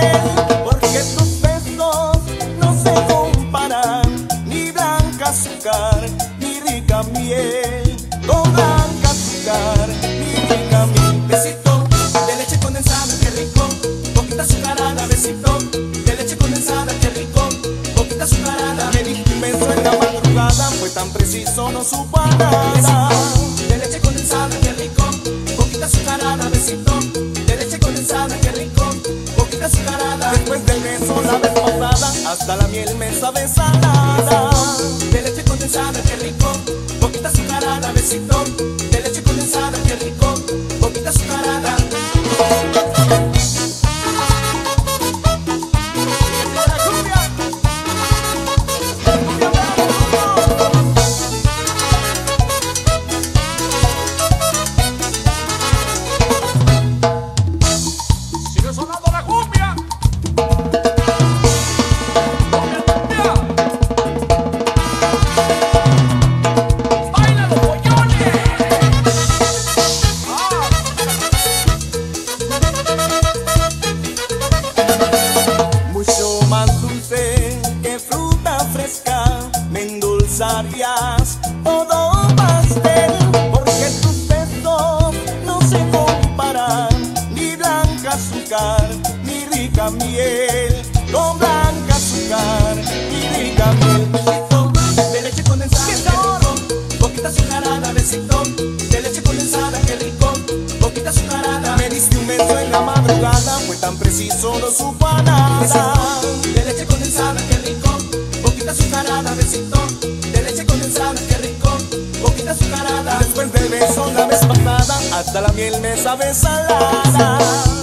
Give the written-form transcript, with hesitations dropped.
pastel, porque tus besos no se comparan, ni blanca azúcar, ni rica miel, con blanca azúcar, ni rica miel. Besito de leche condensada, qué rico, poquita azucarada. Besito de leche condensada, qué rico, poquita azucarada. Me diste un beso en la madrugada, fue tan preciso, no supo a nada. De leche condensada, qué rico, poquita azucarada. Besito de leche condensada, qué rico, poquita azucarada. Después del beso la vez pasada, hasta la miel me sabe salada. De leche condensada, qué rico, poquita azucarada. Besito de leche condensada, qué rico, poquita azucarada. Sigue sonando la cumbia. Cumbia. Baila los pollones. Mucho más dulce que fruta fresca, me endulzarías todo pastel, porque tus besos no se comparan, ni blanca azúcar, ni rica miel, con blanca azúcar, ni rica miel. Besito de leche condensada, qué rico, poquita azucarada. Besito de leche condensada, qué rico, poquita azucarada. Me diste un beso en la madrugada, fue tan preciso, no supo a nada. De leche condensada, qué rico, poquita azucarada. Besito de leche condensada, qué rico, poquita azucarada. Después del beso la vez pasada, hasta la miel me sabe salada.